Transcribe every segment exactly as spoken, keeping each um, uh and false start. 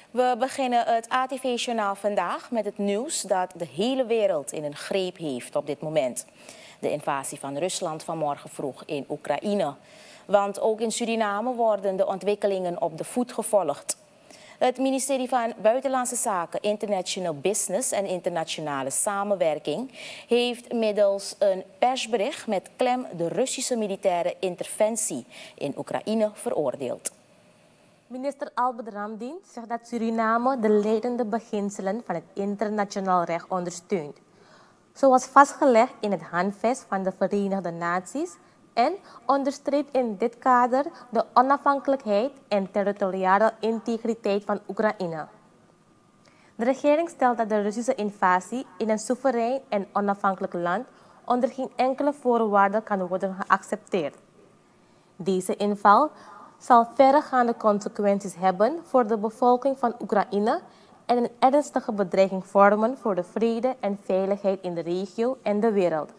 We beginnen het A T V-journaal vandaag met het nieuws dat de hele wereld in een greep heeft op dit moment. De invasie van Rusland vanmorgen vroeg in Oekraïne. Want ook in Suriname worden de ontwikkelingen op de voet gevolgd. Het ministerie van Buitenlandse Zaken, International Business en Internationale Samenwerking heeft middels een persbericht met klem de Russische militaire interventie in Oekraïne veroordeeld. Minister Albert Ramdien zegt dat Suriname de leidende beginselen van het internationaal recht ondersteunt, zoals vastgelegd in het Handvest van de Verenigde Naties, en onderstreept in dit kader de onafhankelijkheid en territoriale integriteit van Oekraïne. De regering stelt dat de Russische invasie in een soeverein en onafhankelijk land onder geen enkele voorwaarde kan worden geaccepteerd. Deze inval zal verregaande consequenties hebben voor de bevolking van Oekraïne en een ernstige bedreiging vormen voor de vrede en veiligheid in de regio en de wereld.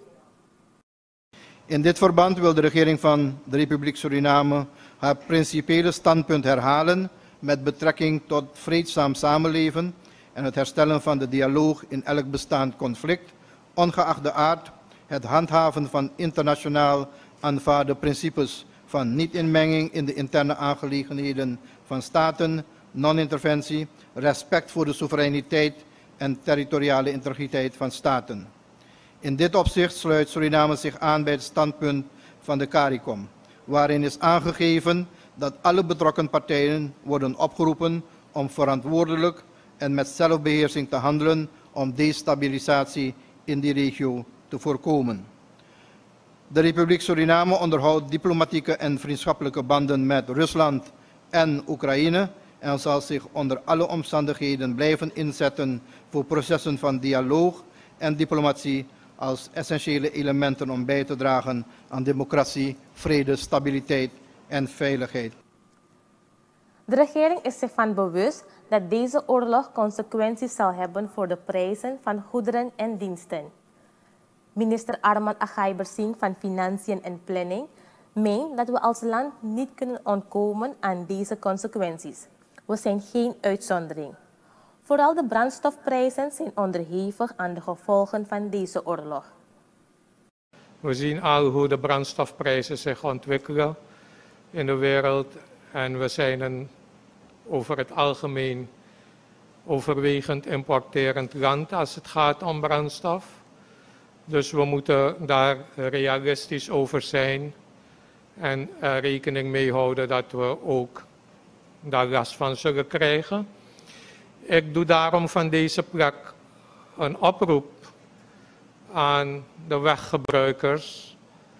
In dit verband wil de regering van de Republiek Suriname haar principiële standpunt herhalen met betrekking tot vreedzaam samenleven en het herstellen van de dialoog in elk bestaand conflict, ongeacht de aard, het handhaven van internationaal aanvaarde principes van niet-inmenging in de interne aangelegenheden van staten, non-interventie, respect voor de soevereiniteit en territoriale integriteit van staten. In dit opzicht sluit Suriname zich aan bij het standpunt van de CARICOM, waarin is aangegeven dat alle betrokken partijen worden opgeroepen om verantwoordelijk en met zelfbeheersing te handelen om destabilisatie in die regio te voorkomen. De Republiek Suriname onderhoudt diplomatieke en vriendschappelijke banden met Rusland en Oekraïne en zal zich onder alle omstandigheden blijven inzetten voor processen van dialoog en diplomatie als essentiële elementen om bij te dragen aan democratie, vrede, stabiliteit en veiligheid. De regering is zich van bewust dat deze oorlog consequenties zal hebben voor de prijzen van goederen en diensten. Minister Arman Agaibersing van Financiën en Planning meent dat we als land niet kunnen ontkomen aan deze consequenties. We zijn geen uitzondering. Vooral de brandstofprijzen zijn onderhevig aan de gevolgen van deze oorlog. We zien al hoe de brandstofprijzen zich ontwikkelen in de wereld en we zijn een over het algemeen overwegend importerend land als het gaat om brandstof. Dus we moeten daar realistisch over zijn en er rekening mee houden dat we ook daar last van zullen krijgen. Ik doe daarom van deze plek een oproep aan de weggebruikers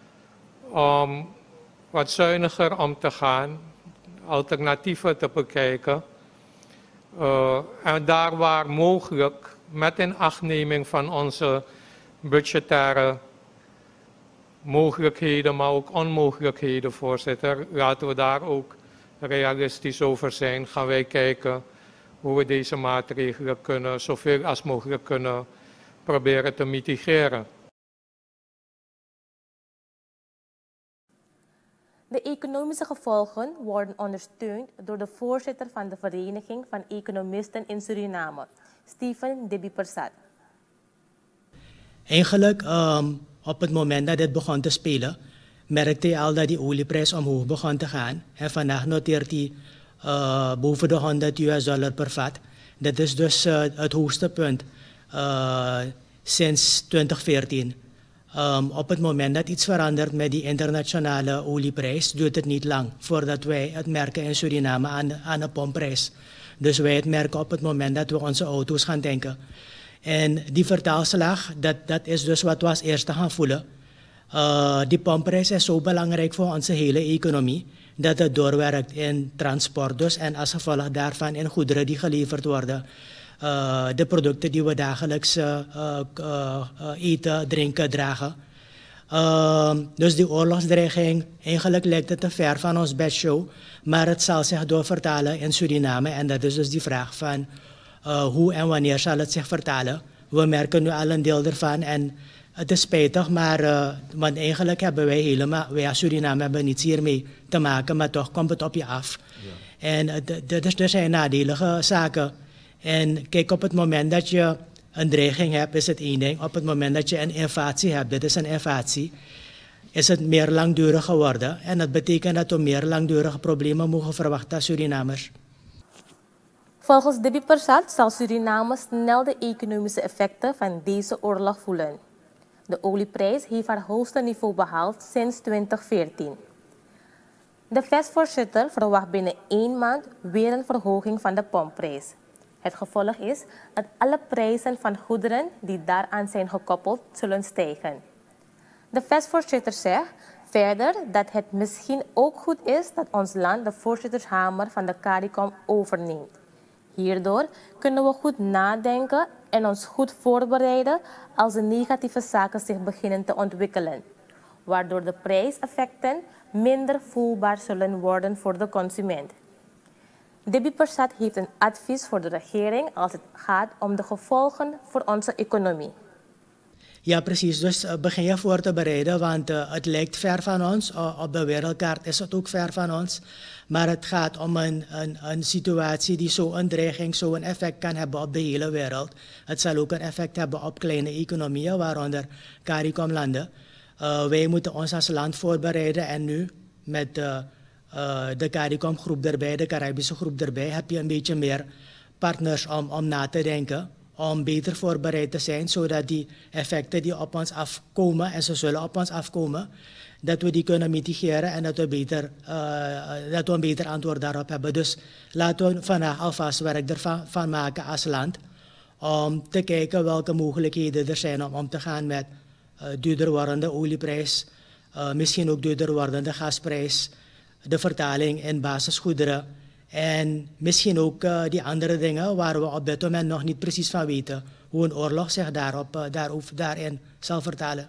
om wat zuiniger om te gaan, alternatieven te bekijken uh, en daar waar mogelijk met inachtneming van onze budgettaire mogelijkheden, maar ook onmogelijkheden, voorzitter, laten we daar ook realistisch over zijn. Gaan wij kijken hoe we deze maatregelen kunnen, zoveel als mogelijk kunnen proberen te mitigeren. De economische gevolgen worden ondersteund door de voorzitter van de Vereniging van Economisten in Suriname, Stephen Debi-Persad. Eigenlijk um, op het moment dat dit begon te spelen, merkte je al dat die olieprijs omhoog begon te gaan. En vandaag noteert hij uh, boven de honderd U S dollar per vat. Dat is dus uh, het hoogste punt uh, sinds twintig veertien. Um, op het moment dat iets verandert met die internationale olieprijs, duurt het niet lang voordat wij het merken in Suriname aan de, aan de pompprijs. Dus wij het merken op het moment dat we onze auto's gaan tanken. En die vertaalslag, dat, dat is dus wat we als eerste gaan voelen. Uh, die pompprijs is zo belangrijk voor onze hele economie, dat het doorwerkt in transport dus en als gevolg daarvan in goederen die geleverd worden. Uh, de producten die we dagelijks uh, uh, uh, eten, drinken, dragen. Uh, dus die oorlogsdreiging, eigenlijk lijkt het te ver van ons bedshow, maar het zal zich doorvertalen in Suriname en dat is dus die vraag van uh, hoe en wanneer zal het zich vertalen. We merken nu al een deel ervan en het is spijtig, maar uh, want eigenlijk hebben wij helemaal, wij als Suriname hebben niets hiermee te maken, maar toch komt het op je af. Ja. En er zijn nadelige zaken. En kijk, op het moment dat je een dreiging hebt, is het één ding. Op het moment dat je een invasie hebt, dit is een invasie, is het meer langdurig geworden. En dat betekent dat we meer langdurige problemen mogen verwachten als Surinamers. Volgens Debbie Persat zal Suriname snel de economische effecten van deze oorlog voelen. De olieprijs heeft haar hoogste niveau behaald sinds twintig veertien. De V E S-voorzitter verwacht binnen één maand weer een verhoging van de pompprijs. Het gevolg is dat alle prijzen van goederen die daaraan zijn gekoppeld zullen stijgen. De V E S-voorzitter zegt verder dat het misschien ook goed is dat ons land de voorzittershamer van de CARICOM overneemt. Hierdoor kunnen we goed nadenken en ons goed voorbereiden als de negatieve zaken zich beginnen te ontwikkelen, waardoor de prijseffecten minder voelbaar zullen worden voor de consument. Debbie Persat heeft een advies voor de regering als het gaat om de gevolgen voor onze economie. Ja, precies. Dus uh, begin je voor te bereiden, want uh, het lijkt ver van ons. Uh, op de wereldkaart is het ook ver van ons. Maar het gaat om een, een, een situatie die zo'n dreiging, zo'n effect kan hebben op de hele wereld. Het zal ook een effect hebben op kleine economieën, waaronder CARICOM-landen. Uh, wij moeten ons als land voorbereiden en nu met uh, uh, de CARICOM-groep erbij, de Caribische groep erbij, heb je een beetje meer partners om, om na te denken. Om beter voorbereid te zijn, zodat die effecten die op ons afkomen, en ze zullen op ons afkomen, dat we die kunnen mitigeren en dat we, beter, uh, dat we een beter antwoord daarop hebben. Dus laten we vandaag alvast werk ervan van maken als land, om te kijken welke mogelijkheden er zijn om om te gaan met uh, duurder wordende olieprijs, uh, misschien ook duurder wordende gasprijs, de vertaling in basisgoederen. En misschien ook uh, die andere dingen waar we op dit moment nog niet precies van weten hoe een oorlog zich daarop, uh, daarover, daarin zal vertalen.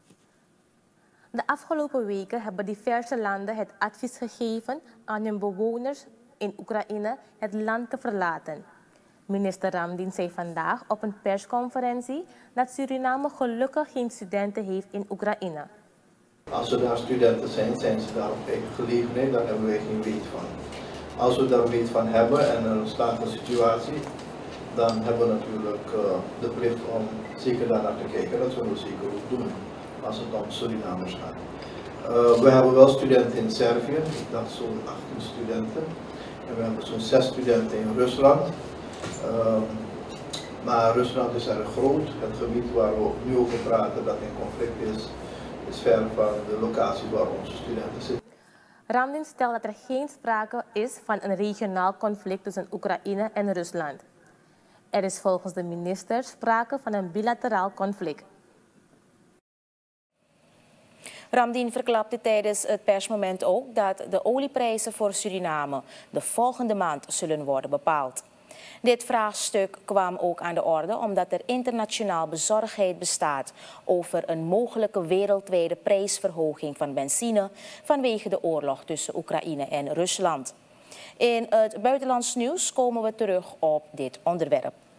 De afgelopen weken hebben diverse landen het advies gegeven aan hun bewoners in Oekraïne het land te verlaten. Minister Ramdin zei vandaag op een persconferentie dat Suriname gelukkig geen studenten heeft in Oekraïne. Als er daar studenten zijn, zijn ze daar op eigen gelegenheid, daar hebben wij geen weet van. Als we daar weet van hebben en er ontstaat een situatie, dan hebben we natuurlijk uh, de plicht om zeker daarnaar te kijken. Dat zullen we zeker ook doen als het om Surinamers gaat. Uh, we hebben wel studenten in Servië, ik dacht zo'n achttien studenten. En we hebben zo'n zes studenten in Rusland. Uh, maar Rusland is erg groot. Het gebied waar we nu over praten dat in conflict is, is ver van de locatie waar onze studenten zitten. Ramdin stelt dat er geen sprake is van een regionaal conflict tussen Oekraïne en Rusland. Er is volgens de minister sprake van een bilateraal conflict. Ramdin verklapte tijdens het persmoment ook dat de olieprijzen voor Suriname de volgende maand zullen worden bepaald. Dit vraagstuk kwam ook aan de orde omdat er internationaal bezorgdheid bestaat over een mogelijke wereldwijde prijsverhoging van benzine vanwege de oorlog tussen Oekraïne en Rusland. In het buitenlands nieuws komen we terug op dit onderwerp.